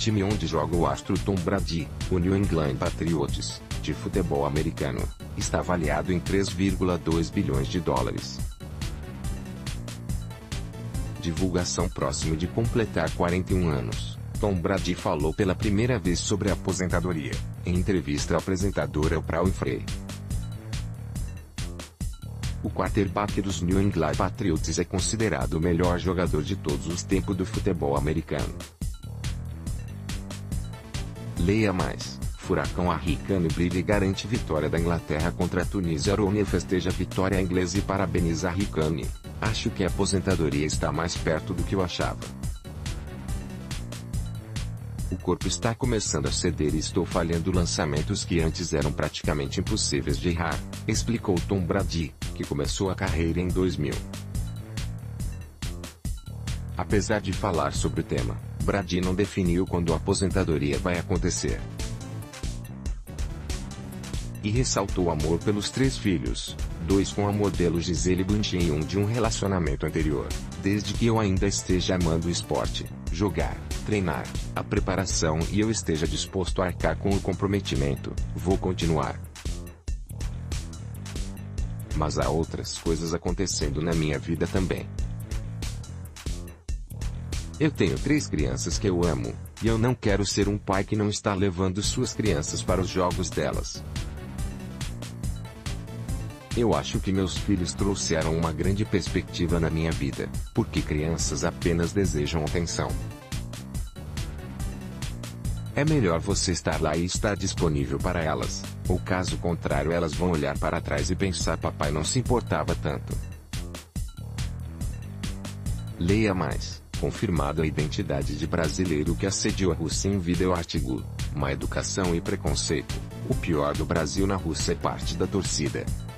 time onde joga o astro Tom Brady, o New England Patriots, de futebol americano, está avaliado em 3,2 bilhões de dólares. Divulgação próximo de completar 41 anos, Tom Brady falou pela primeira vez sobre a aposentadoria, em entrevista ao apresentador Oprah Winfrey. O quarterback dos New England Patriots é considerado o melhor jogador de todos os tempos do futebol americano. Leia mais. Furacão Hurricane brilha e garante vitória da Inglaterra contra a Tunísia. Rooney festeja a vitória inglesa e parabeniza Hurricane. Acho que a aposentadoria está mais perto do que eu achava. O corpo está começando a ceder e estou falhando lançamentos que antes eram praticamente impossíveis de errar, explicou Tom Brady, que começou a carreira em 2000. Apesar de falar sobre o tema, Brady não definiu quando a aposentadoria vai acontecer. E ressaltou o amor pelos 3 filhos, 2 com a modelo Gisele Bündchen e 1 de um relacionamento anterior. Desde que eu ainda esteja amando o esporte, jogar, treinar, a preparação e eu esteja disposto a arcar com o comprometimento, vou continuar. Mas há outras coisas acontecendo na minha vida também. Eu tenho 3 crianças que eu amo, e eu não quero ser um pai que não está levando suas crianças para os jogos delas. Eu acho que meus filhos trouxeram uma grande perspectiva na minha vida, porque crianças apenas desejam atenção. É melhor você estar lá e estar disponível para elas, ou caso contrário elas vão olhar para trás e pensar papai não se importava tanto. Leia mais. Confirmada a identidade de brasileiro que assediou a Rússia em vídeo artigo. Má educação e preconceito. O pior do Brasil na Rússia é parte da torcida.